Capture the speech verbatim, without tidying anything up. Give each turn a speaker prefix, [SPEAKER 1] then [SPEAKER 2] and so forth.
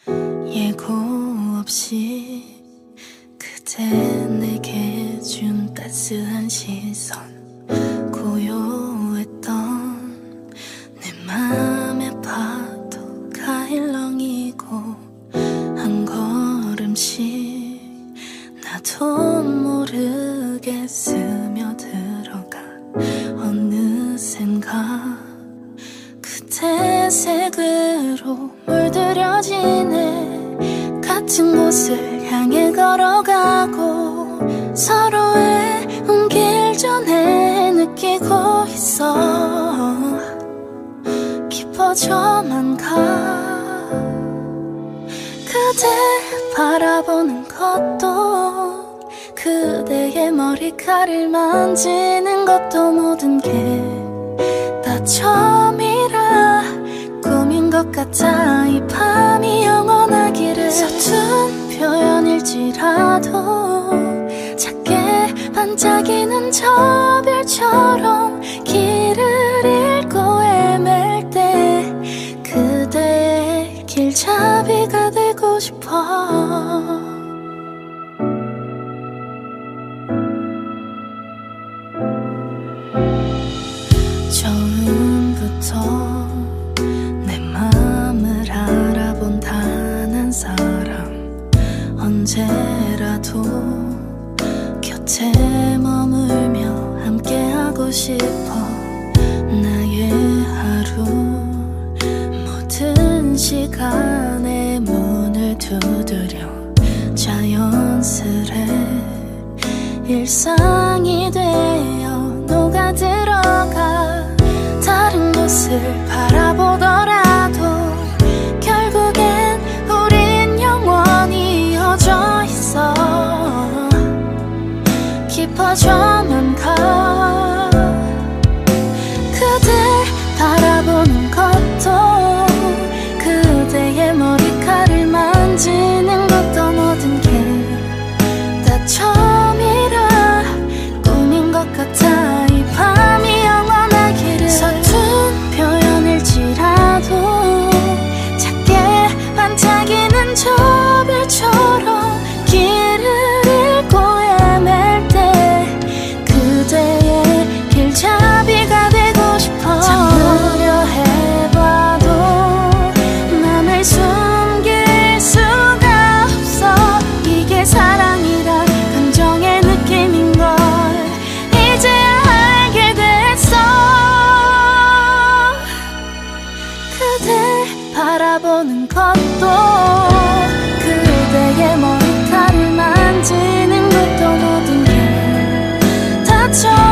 [SPEAKER 1] 예고 없이 그대 내게 준 따스한 시선, 고요했던 내 맘의 파도가 일렁이고 한 걸음씩 나도 모르게 스며들어가 어느샌가 그대 색으로 물들여지네. 같은 곳을 향해 걸어가고 서로의 온길 전에 느끼고 있어. 깊어져만 가. 그댈 바라보는 것도 그대의 머리카락을 만지는 것도 모든 게 다 처음이라 꿈인 것 같아. 이 밤이 영원하기를. 서툰 표현일지라도 작게 반짝이는 저 별처럼 길을 잃고 헤맬 때 그대의 길잡이가 되고 싶어. 처음부터 내 맘을 알아본 단 한 사람, 언제라도 곁에 머물며 함께하고 싶어. 나의 하루 모든 시간에 문을 두드려 자연스레 일상이 되어 녹아들어가. 다른 곳을 바라보더라도 결국엔 우린 영원히 이어져 있어. 깊어져만 가. 그댈 바라보는 것도 그대의 머리카락을 만지는 것도 모든 게 다 처음이라 꿈인 것 같아. 이 밤이 영원하기를. 서툰 표현일지라도 작게 반짝이는 저 별처럼 길을 잃고 헤맬 때 그대의 길잡이가 되고 싶어. 참으려 해봐도 맘을 숨길 수가 없어. 이게 사랑이란 감정의 느낌인 걸 이제야 알게 됐어. 그댈 바라보는 것도 그대의 머리카락을 만지는 것도 모든 게 다 처음